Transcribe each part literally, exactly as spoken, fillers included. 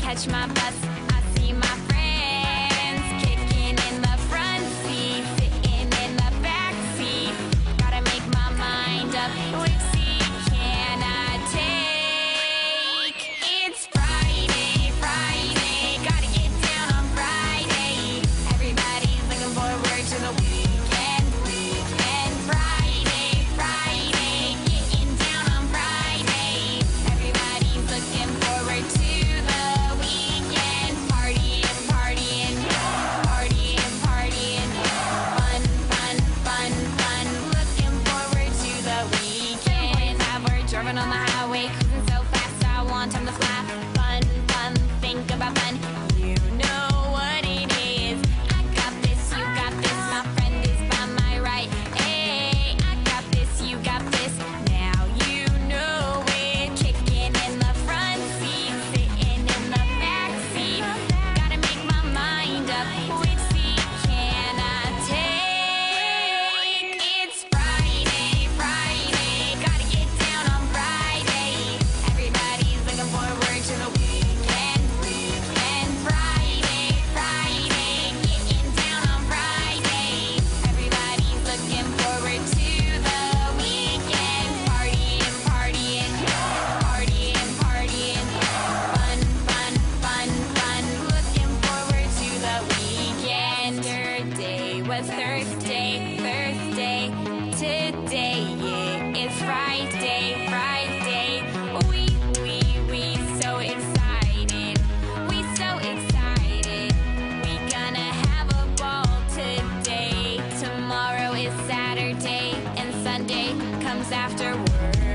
catch my bus. I see my friends kicking in the front seat, sitting in the back seat. Gotta make my mind up, which seat can I take? It's Friday, Friday, gotta get down on Friday. Everybody's looking forward to the weekend, weekend. Friday, Friday, getting down on Friday. Everybody's looking forward to the weekend. Partying, partying, partying, partying. Fun, fun, fun, fun. Looking forward to the weekend. Now we're driving on the highway, cruising so fast, I want time to fly. Fun, fun, think about fun. You know what it is. I got this, you got this. My friend is by my right. Hey, I got this, you got this. Now you know it. Kicking in the front seat, sitting in the back seat. Gotta make my mind up. Which seat can I take? It's Friday, Friday. Gotta get down on Friday. Everybody's looking forward to the weekend, weekend. Friday, Friday. Getting down on Friday. Everybody's looking forward to the weekend. Partying, partying, partying, partying. Fun, fun, fun, fun. Looking forward to the weekend. Yesterday was Thursday, Thursday. Today it is Friday, Friday. We, we, we so excited. We so excited. We gonna have a ball today. Tomorrow is Saturday and Sunday comes afterwards.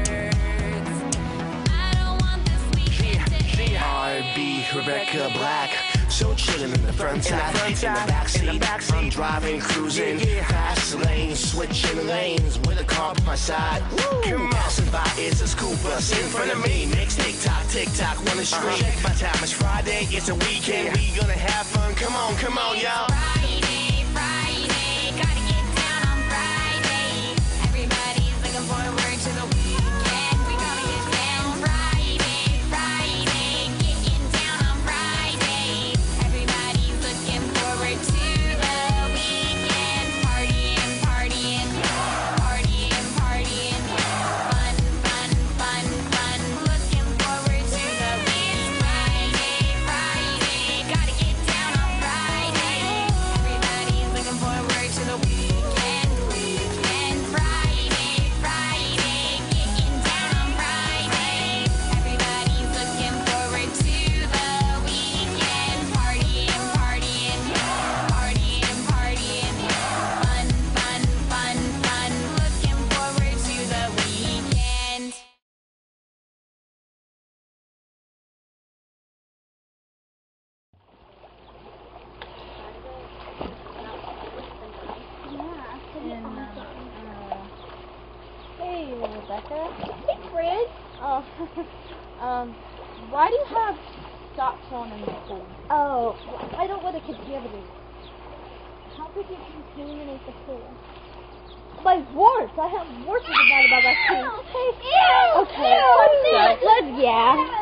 I don't want this weekend to end. R B Rebecca Black, so chillin' in the front side, in the back seat. I'm driving, cruising, fast lane, switching lanes with a car by my side. Come passing by, it's a school bus in front of me. Next tick tock, tick tock, one is straight. Check my time, it's Friday, it's a weekend. We gonna have fun. Come on, come on, y'all. Friday, Friday, gotta get down on Friday. Everybody's looking forward to the weekend. We gotta get down. Friday, Friday, getting down on Friday. Everybody's looking forward to the weekend. Partying, partying, partying, partying. Fun, fun, fun, fun. Looking forward to the weekend. Friday, Friday, gotta get down on Friday. Everybody's looking forward to the weekend, weekend. Friday, Friday, getting down on Friday. Everybody's looking forward to the weekend. Partying, partying, partying, partying. Fun, fun, fun, fun. Looking forward to the weekend. And, uh, hey, Rebecca. Hey, Fred. Oh, um, why do you have socks on in the pool? Oh, I don't want to contaminate. How could you contaminate the pool? My warts. I have warts in the bottom of my feet. Okay. Okay. Let's, let's, yeah.